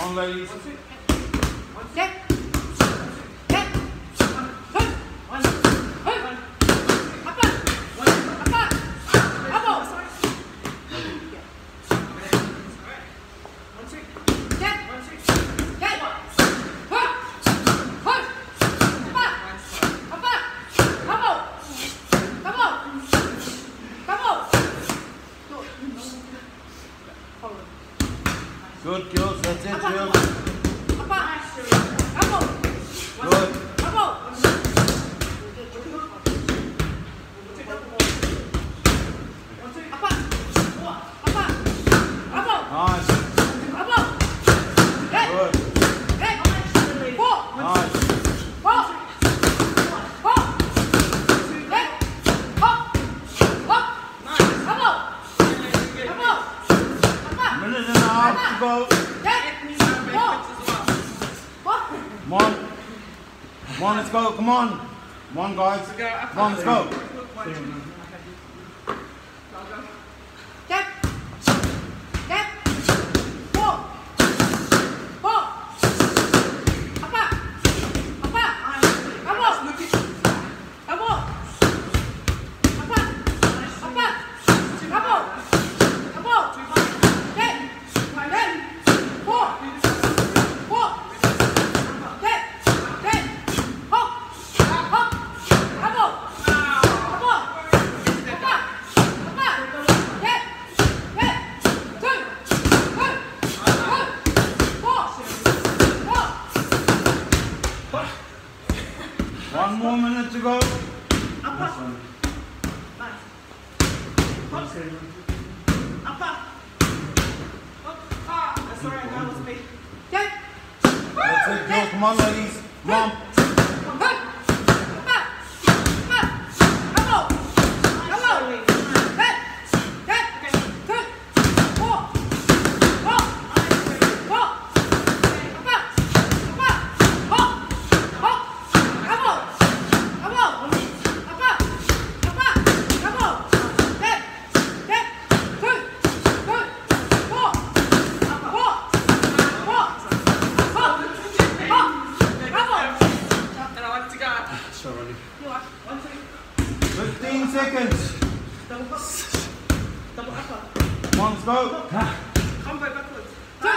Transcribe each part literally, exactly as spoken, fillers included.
on, ladies. Get. Good, girls, that's it, girls. Good. Nice. Good. Nice. Minute and a half to go. Come on. Come on, let's go. Come on. Come on, guys. Come on, let's go. One more minute to go. Up, up. Nice. Up, up. That's alright, that was me. That's it, go. Come on, ladies. Come on. fifteen seconds. Double up. Double up. Come on, let's go. Come back backwards.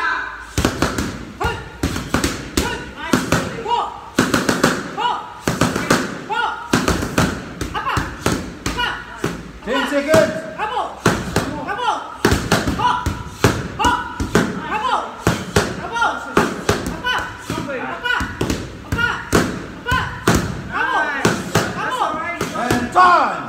ten seconds. Time!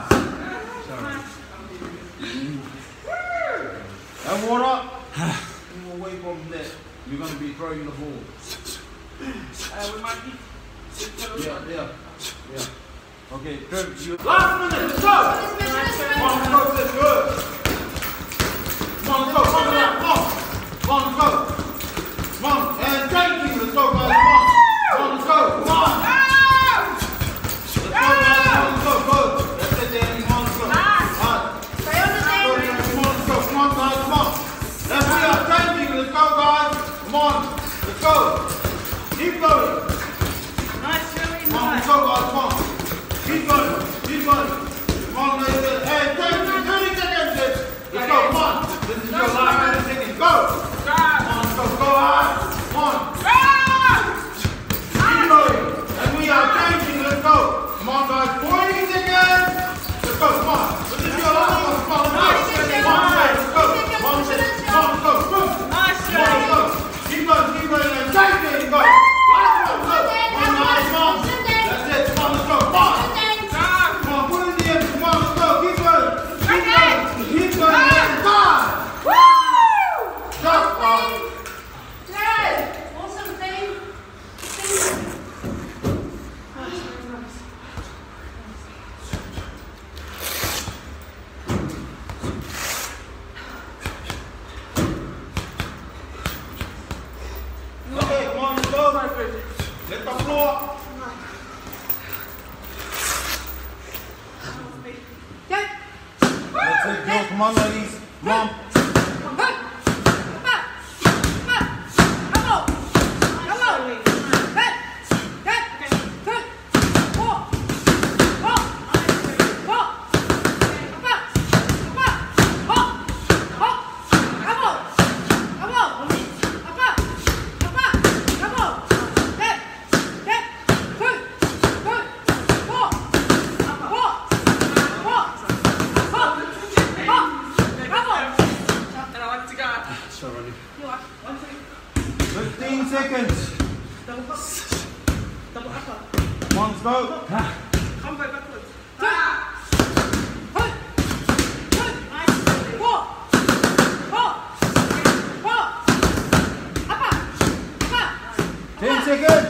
And water. And we'll wait from there. You're going to be throwing the ball. Uh, with my feet. Yeah, yeah, yeah. Okay, good. You... Last minute, let's go! Come on, let's go, let's go. Come on, let's go, come on, come on. Come on, let's go. Come on, and thank you, let's go, guys. Come on, come on, let's go, come on. Let's go, guys, let's go, go. That's it, Danny, come on, let's go. Alright. Stay on the table. Come on, let's go, come on, guys, come on. Let's see our thanking, let's go, guys. Come on, let's go. Keep going. Nice, really Come on, let's go, guys, come on. Keep going, keep going. Come on, ladies. Hey, thirty seconds, let's go, come on. This is your last thirty seconds, go. Come on, let's go, go hard. Come on. Keep going. And we are changing, let's go. Come on, guys, forty seconds. Let's go, come on. This is your last one, come on, let's go. Come on, let's go. Come on, let's go. Come on, let's go. Come on, let's go. Keep going, keep going, and take it, go. Last one, go. One last one. That's it, come on, let's go. Come on. Come on, put it in the end. Come on, let's go. Keep going. Keep going. Keep going. And time. Woo! Stop, guys. Good. Awesome thing. Okay, come on, let's go. Let the floor. That's it, girls. Come on, ladies. Come on. Come on. Come on. Come on. fifteen seconds. Double up. Double upper. Come on, let's go. Come back backwards. Ah. Put. Put. Nice. Four. Four. Four. Upper. Upper. ten seconds.